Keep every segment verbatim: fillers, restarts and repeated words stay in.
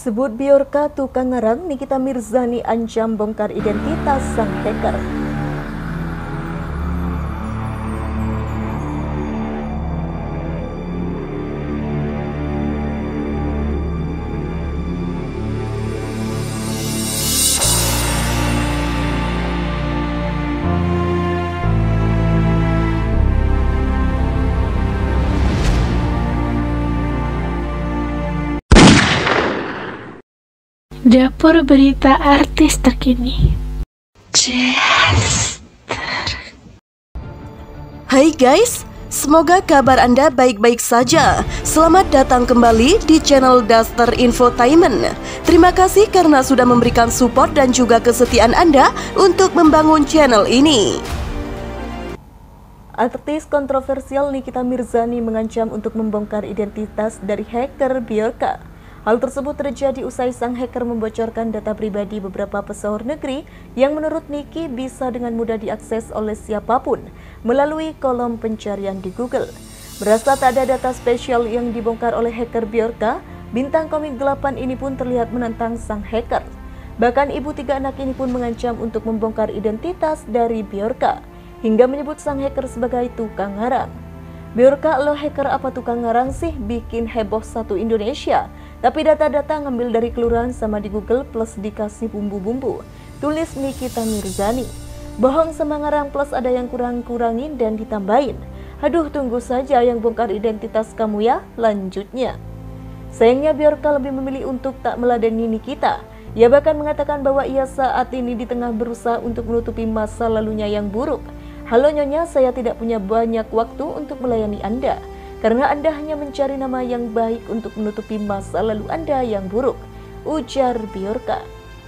Sebut Bjorka tukang ngarang, Nikita Mirzani ancam bongkar identitas sang hacker. Dapur berita artis terkini. Chester. Hai guys, semoga kabar Anda baik-baik saja. Selamat datang kembali di channel Duster Infotainment. Terima kasih karena sudah memberikan support dan juga kesetiaan Anda untuk membangun channel ini. Artis kontroversial Nikita Mirzani mengancam untuk membongkar identitas dari hacker Bjorka. Hal tersebut terjadi usai sang hacker membocorkan data pribadi beberapa pesohor negeri yang menurut Niki bisa dengan mudah diakses oleh siapapun melalui kolom pencarian di Google. Berasa tak ada data spesial yang dibongkar oleh hacker Bjorka, bintang komik delapan ini pun terlihat menantang sang hacker. Bahkan ibu tiga anak ini pun mengancam untuk membongkar identitas dari Bjorka, hingga menyebut sang hacker sebagai tukang ngarang. Bjorka, lo hacker apa tukang ngarang sih, bikin heboh satu Indonesia. Tapi data-data ngambil dari kelurahan sama di Google plus dikasih bumbu-bumbu. Tulis Nikita Mirzani. Bohong sama ngarang plus ada yang kurang-kurangin dan ditambahin. Aduh, tunggu saja yang bongkar identitas kamu ya, lanjutnya. Sayangnya Bjorka lebih memilih untuk tak meladeni Nikita. Ia bahkan mengatakan bahwa ia saat ini di tengah berusaha untuk menutupi masa lalunya yang buruk. Halo Nyonya, saya tidak punya banyak waktu untuk melayani Anda. Karena Anda hanya mencari nama yang baik untuk menutupi masa lalu Anda yang buruk, ujar Bjorka.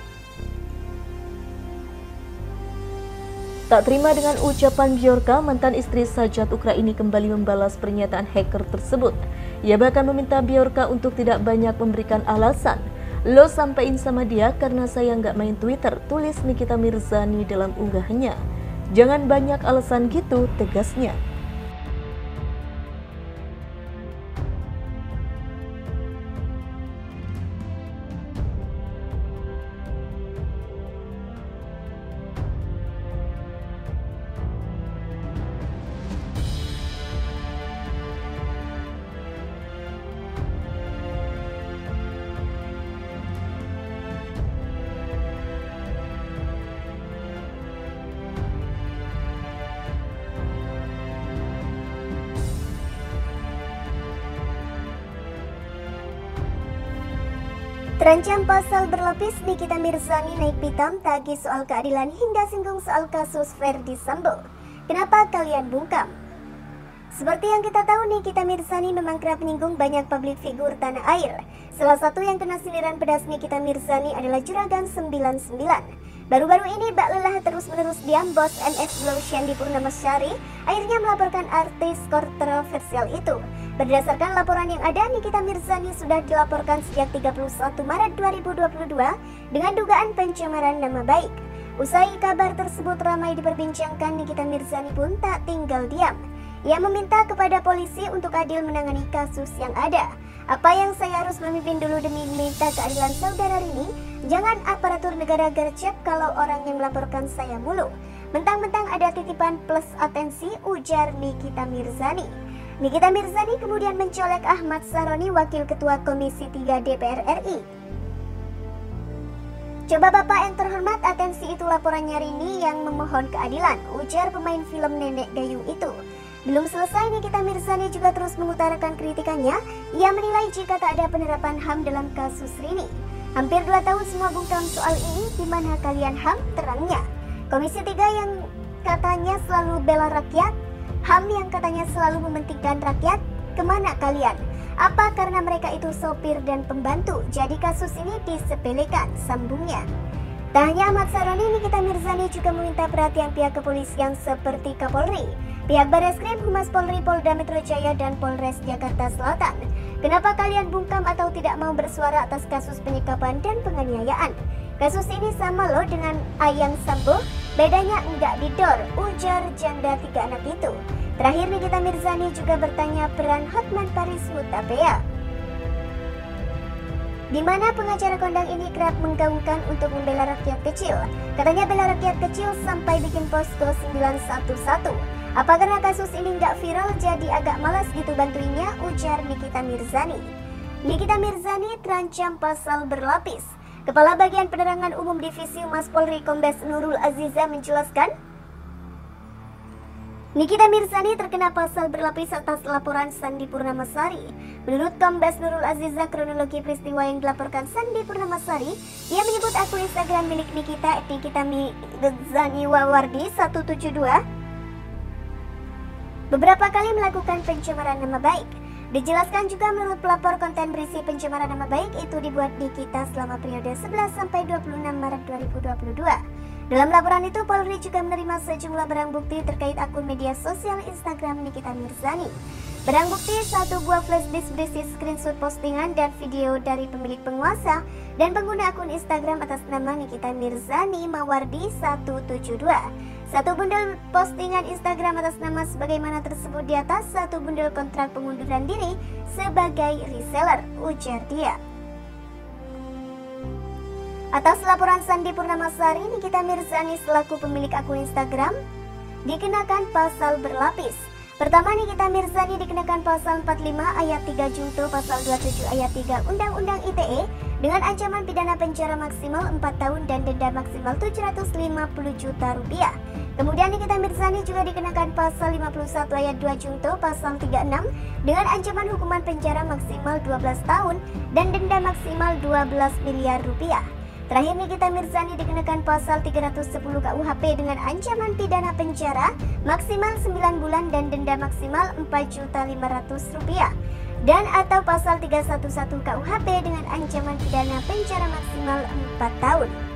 Tak terima dengan ucapan Bjorka, mantan istri Sajat Ukraini kembali membalas pernyataan hacker tersebut. Ia bahkan meminta Bjorka untuk tidak banyak memberikan alasan. Lo sampein sama dia karena saya nggak main Twitter, tulis Nikita Mirzani dalam unggahannya. Jangan banyak alasan gitu, tegasnya. Terancam pasal berlapis, Nikita Mirzani naik pitam tagih soal keadilan hingga singgung soal kasus Ferdy Sambo. Kenapa kalian bungkam? Seperti yang kita tahu, Nikita Mirzani memang kerap menyinggung banyak publik figur tanah air. Salah satu yang kena sindiran pedas Nikita Mirzani adalah Juragan sembilan sembilan. Baru-baru ini bak lelah terus-menerus diam, bos M S Glow Shandy Purnamasari akhirnya melaporkan artis kontroversial itu. Berdasarkan laporan yang ada, Nikita Mirzani sudah dilaporkan sejak tiga puluh satu Maret dua ribu dua puluh dua dengan dugaan pencemaran nama baik. Usai kabar tersebut ramai diperbincangkan, Nikita Mirzani pun tak tinggal diam. Ia meminta kepada polisi untuk adil menangani kasus yang ada. Apa yang saya harus memimpin dulu demi meminta keadilan saudara Rini? Jangan aparatur negara gercep kalau orang yang melaporkan saya mulu. Mentang-mentang ada titipan plus atensi, ujar Nikita Mirzani. Nikita Mirzani kemudian mencolek Ahmad Saroni, Wakil Ketua Komisi tiga D P R R I. Coba Bapak yang terhormat, atensi itu laporannya Rini yang memohon keadilan, ujar pemain film Nenek Gayung itu. Belum selesai, Nikita Mirzani juga terus mengutarakan kritikannya. Ia menilai jika tak ada penerapan H A M dalam kasus Rini. Hampir dua tahun semua bungkam soal ini, di mana kalian H A M terangnya? Komisi tiga yang katanya selalu bela rakyat, H A M yang katanya selalu mementingkan rakyat, kemana kalian? Apa karena mereka itu sopir dan pembantu, jadi kasus ini disepelekan, sambungnya. Tak hanya Ahmad Saroni, Nikita Mirzani juga meminta perhatian pihak kepolisian seperti Kapolri, pihak Barreskrim, Humas Polri, Polda Metro Jaya, dan Polres Jakarta Selatan. Kenapa kalian bungkam atau tidak mau bersuara atas kasus penyekapan dan penganiayaan? Kasus ini sama loh dengan Ayang Sambo, bedanya enggak didor, ujar janda tiga anak itu. Terakhir, Nikita Mirzani juga bertanya peran Hotman Paris Hutapea. di mana pengacara kondang ini kerap menggaungkan untuk membela rakyat kecil. Katanya bela rakyat kecil sampai bikin posko sembilan satu satu. Apa karena kasus ini nggak viral jadi agak malas gitu bantuinnya, ujar Nikita Mirzani. Nikita Mirzani terancam pasal berlapis. Kepala Bagian Penerangan Umum Divisi Humas Polri Kombes Nurul Aziza menjelaskan, Nikita Mirzani terkena pasal berlapis atas laporan Sandi Purnamasari. Menurut Kombes Nurul Aziza, kronologi peristiwa yang dilaporkan Sandi Purnamasari, ia menyebut akun Instagram milik Nikita, Nikita Mirzani Wawardi seratus tujuh puluh dua, beberapa kali melakukan pencemaran nama baik. Dijelaskan juga menurut pelapor konten berisi pencemaran nama baik itu dibuat Nikita selama periode sebelas sampai dua puluh enam Maret dua ribu dua puluh dua. Dalam laporan itu, Polri juga menerima sejumlah barang bukti terkait akun media sosial Instagram Nikita Mirzani. Barang bukti satu buah flash disk berisi screenshot postingan dan video dari pemilik penguasa dan pengguna akun Instagram atas nama Nikita Mirzani Mawardi seratus tujuh puluh dua. Satu bundel postingan Instagram atas nama sebagaimana tersebut di atas, satu bundel kontrak pengunduran diri sebagai reseller, ujar dia. Atas laporan Sandi Purnamasari, Nikita Mirzani selaku pemilik akun Instagram dikenakan pasal berlapis. Pertama, Nikita Mirzani dikenakan pasal empat puluh lima ayat tiga junto pasal dua puluh tujuh ayat tiga Undang-Undang I T E dengan ancaman pidana penjara maksimal empat tahun dan denda maksimal tujuh ratus lima puluh juta rupiah. Kemudian Nikita Mirzani juga dikenakan pasal lima puluh satu ayat dua junto pasal tiga puluh enam dengan ancaman hukuman penjara maksimal dua belas tahun dan denda maksimal dua belas miliar rupiah. Terakhir, Nikita Mirzani dikenakan pasal tiga ratus sepuluh K U H P dengan ancaman pidana penjara maksimal sembilan bulan dan denda maksimal empat juta lima ratus rupiah dan atau pasal tiga ratus sebelas K U H P dengan ancaman pidana penjara maksimal empat tahun.